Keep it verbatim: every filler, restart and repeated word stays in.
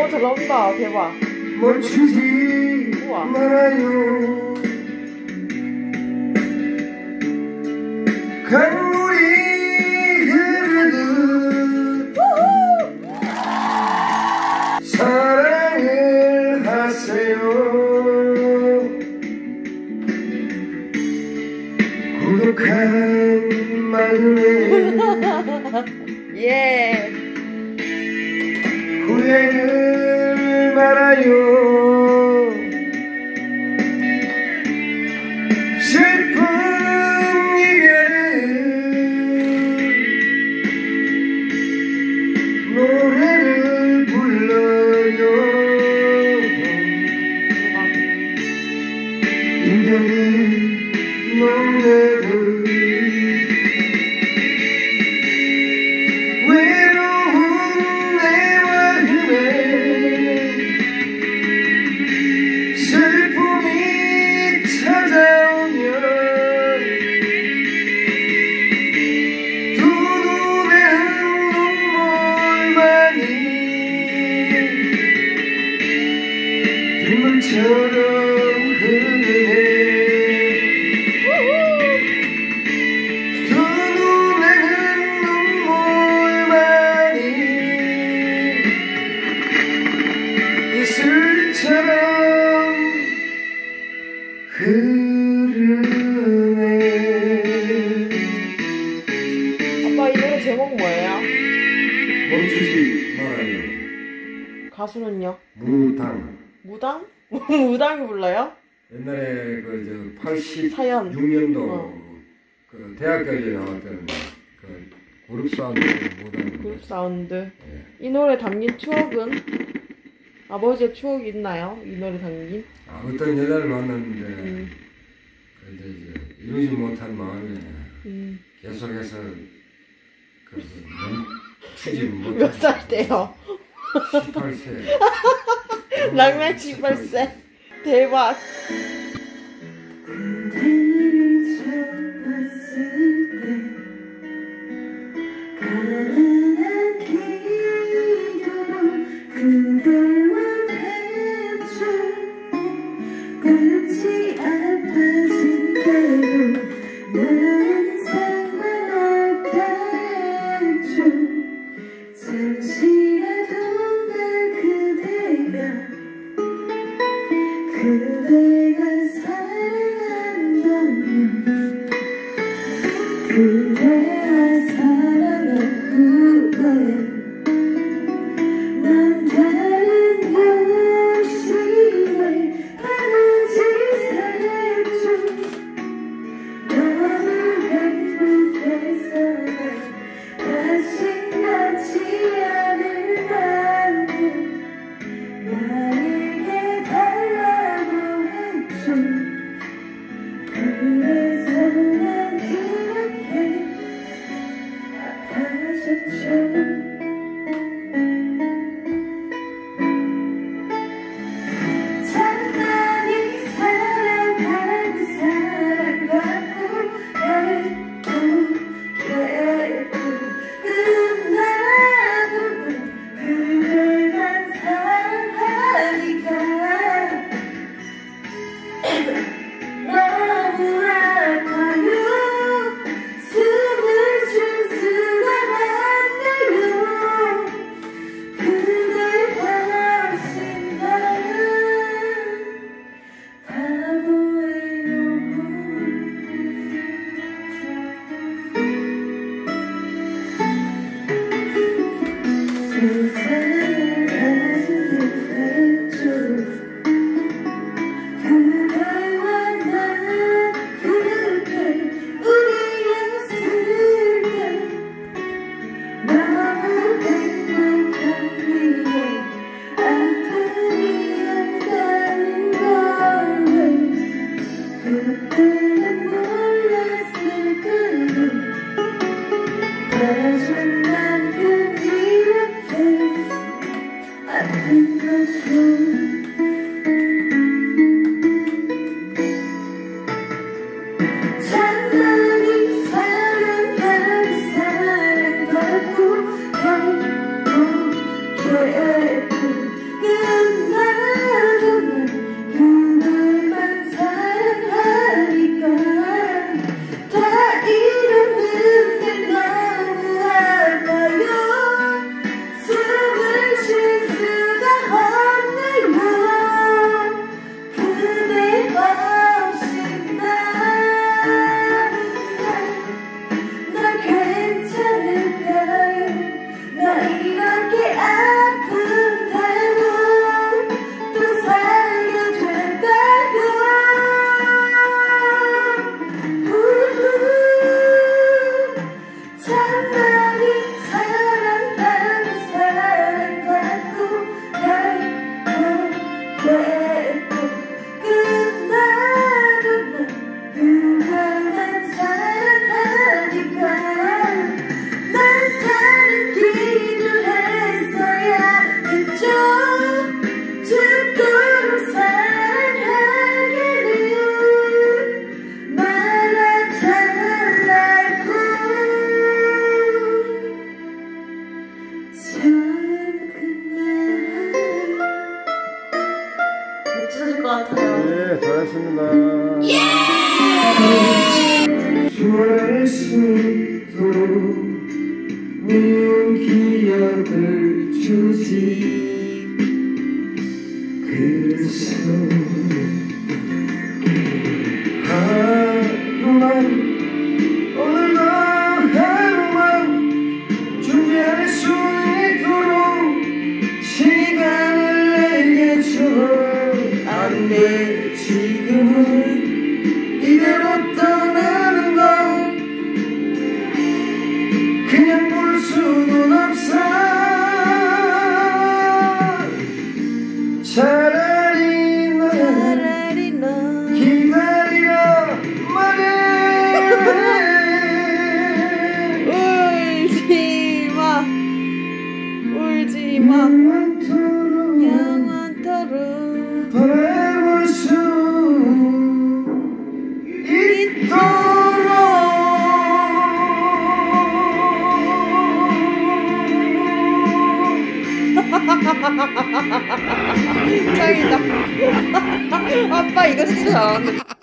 오, 잘 나온다. 대박. 멈추지 우와. 말아요. 강물이 흐르듯 사랑을 하세요. 고독한 마음에 예. 후회를 말아요. 슬픈 이별은 노래를 불러요. 인연이 너무나도 외로운 내 마음에 슬픔이 찾아오면 두 눈에는 눈물만이 빗물처럼 흐르네. 두 눈에는 눈물만이 이슬처럼 흐르네. 아빠 이 노래 제목 뭐예요? 멈추지 말아요. 가수는요? 무당. 무당? 무당이 불러요? 옛날에 그 저 팔십육 사연. 년도 어. 그 대학교에 나왔던 그 그룹 사운드 무당. 그룹 사운드. 예. 이 노래 담긴 추억은? 아버지의 추억이 있나요? 이 노래 담긴? 아, 어떤 여자를 만났는데 음. 그 이제, 이제 이루지 못한 마음에 음. 계속해서 그 멈추지 못한. 몇 살 때요? 십팔 세. 낭만 십팔 세. 대박. 그대를 잡았을 때 가난한 기도로 그대와 했죠. 끝이 아파진대도 난 상관없다 했죠. 잠시라도 날 그대가 그대가 사랑한다면 그대와 사랑의 후에 난 다른 욕심에 바라지 살죠. 너무 행복해서 다시 낳지 않을 만큼 나에게 달라고 했죠. 그래서 난 그렇게 아파졌죠. 장난이 사랑하는 사랑받고 해도 끝나도 그대만 사랑하니까 너무 아파요. 숨을 쉴 수가 없네요. 그대 당신 나는 바보예요. 세상을 가진 듯했죠. 그대와 난 그렇게 우리였을 때 너무 행복한 뒤에 아픔이 없다는 걸 그때는 몰랐을까요. 다시 만큼 이렇게 아픈 것도 장난이 사랑하는 사랑받고 행복해도 잊을 수 있도록 미운 기억을 주지. 그래서 하루만, 오늘도 하루만 준비할 수 있도록 시간을 내게 줘. 안 돼, 지금은 이대로 떠나는 건 그냥 볼 수는 없어. 차라리 넌 차라리 넌 기다리라 말해. 울지마 울지마 영원토록 영원토록 바라볼 수 있도록. 짱이다. 아빠 이거 진짜 잘하네.